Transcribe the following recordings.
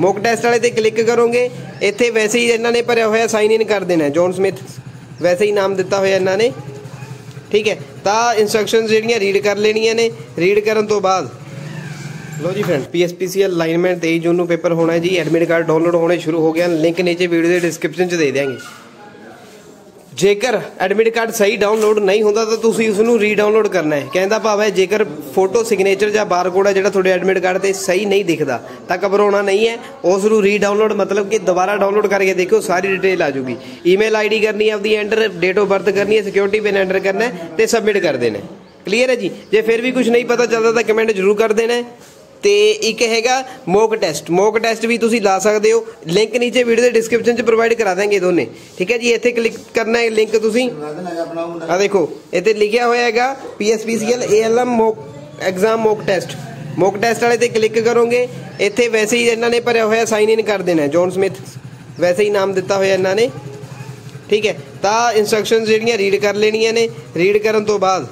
Mock test ਵਾਲੇ ਤੇ click ਕਰੋਗੇ, ਇੱਥੇ ਵੈਸੇ ਹੀ ਇਹਨਾਂ ਨੇ ਭਰਿਆ ਹੋਇਆ ਸਾਈਨ ਇਨ ਕਰ ਦੇਣਾ, ਜੌਨ ਸਮਿਥ ਵੈਸੇ ਹੀ ਨਾਮ ਦਿੱਤਾ ਹੋਇਆ ਇਹਨਾਂ ਨੇ, ठीक है। तो इंस्ट्रक्शंस ਜਿਹੜੀਆਂ रीड कर लेनियां ने, रीड करन तो बाद लो जी फ्रेंड PSPCL लाइनमैन 23 जून ਨੂੰ पेपर होना है जी। एडमिट कार्ड डाउनलोड होने शुरू हो गया, लिंक नीचे वीडियो के डिस्क्रिप्शन च दे देंगे। जेकर एडमिट कार्ड सही डाउनलोड नहीं होता तो तुसीं उसनूं रीडाउनलोड करना है। कहने दा भाव है जेकर फोटो सिग्नेचर या बारकोड है जिहड़ा तुहाडे एडमिट कार्ड ते सही नहीं दिखदा तां घबराउणा नहीं है, उसनूं रीडाउनलोड मतलब कि दोबारा डाउनलोड करके देखो, सारी डिटेल आ जूगी। ईमेल ID करनी है आपकी एंटर, डेट ऑफ बर्थ करनी है, सिक्योरिटी पिन एंटर करना है ते सबमिट कर देना है। क्लीयर है जी। जे फिर भी कुछ नहीं पता चलता तो कमेंट जरूर कर देना है। तो एक हैगा मॉक टेस्ट, मॉक टेस्ट भी तुसी ला सकते हो, लिंक नीचे वीडियो के डिस्क्रिप्शन च प्रोवाइड करा देंगे दोनों। ठीक है जी। इत्थे क्लिक करना है लिंक तुसी आ देखो इत्थे लिखा होया हैगा PSPCL ALM mock exam mock test. Mock test वाले ते क्लिक करोगे, इत्थे वैसे ही इन्होंने भरिया होया साइन इन कर देना है, जॉन स्मिथ वैसे ही नाम दिता होया इन्होंने। ठीक है। तो इंस्ट्रक्शंस ਜਿਹੜੀਆਂ रीड कर लेनियां ने, रीड करन तो बाद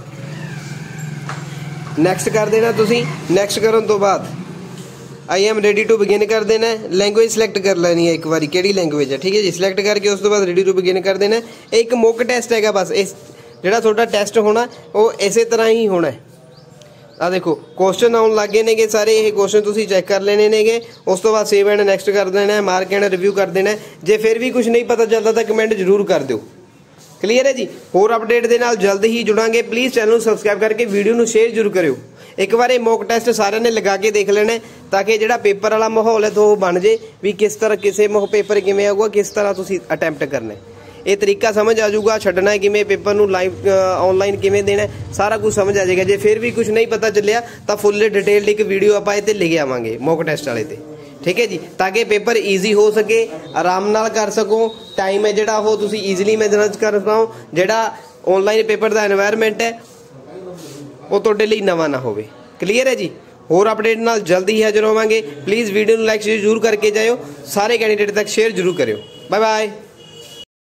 नैक्सट कर देना तुसी। नैक्सट करन तो बाद I am ready to begin कर देना है। लैंग्वेज सिलेक्ट कर लेनी है एक बार, केड़ी लैंग्वेज है। ठीक है जी। सिलेक्ट करके उस तो बाद रेडी टू बिगिन कर देना है। एक मॉक टेस्ट हैगा बस, इस जिहड़ा तुहाडा टेस्ट होना वो इसे तरह ही होना है। आ देखो क्वेश्चन आउन लग गए ने सारे, ये क्वेश्चन तुसी चैक कर लेने ने। उस तो बाद सेव एंड नैक्सट कर देना है, मार्क एंड रिव्यू कर देना है। जे फिर भी कुछ नहीं पता चलता तो कमेंट जरूर कर दो। क्लीयर है जी। होर अपडेट के नाल जल्द ही जुड़ांगे। प्लीज़ चैनल को सबसक्राइब करके वीडियो को शेयर जरूर करियो। एक बार ये मॉक टेस्ट सारे ने लगा के देख लेना है ताकि जो पेपर वाला माहौल है तो वो बन जाए भी किस तरह किसी पेपर किमें आऊगा, किस तरह तुसी अटैम्प्ट करना है, ये तरीका समझ आ जाऊगा। छड्डना है किमें पेपर नूं लाइव ऑनलाइन किमें देना है, सारा कुछ समझ आ जाएगा। जे फिर भी कुछ नहीं पता चलिया तो फुल डिटेल एक वीडियो आपां इत्ते लेके आवांगे मॉक टेस्ट वाले ते। ठीक है जी। ताकि पेपर ईजी हो सके, आराम नाल कर सको, टाइम है जिहड़ा वो तुसी ईजिली मैनेज कर पाओ, जिहड़ा ऑनलाइन पेपर का एनवायरनमेंट है वो तुहाडे लई नवां ना होवे। क्लीयर है जी। होर अपडेट नाल जल्दी ही हाजिर होवांगे। प्लीज़ वीडियो नूं लाइक जरूर करके जाओ, सारे कैंडीडेट तक शेयर जरूर करियो। Bye bye.